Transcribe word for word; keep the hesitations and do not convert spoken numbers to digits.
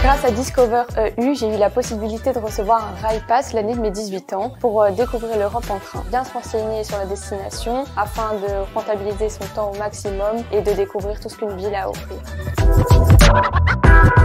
Grâce à Discover E U, j'ai eu la possibilité de recevoir un Rail Pass l'année de mes dix-huit ans pour euh, découvrir l'Europe en train. Bien se renseigner sur la destination afin de rentabiliser son temps au maximum et de découvrir tout ce qu'une ville a à offrir.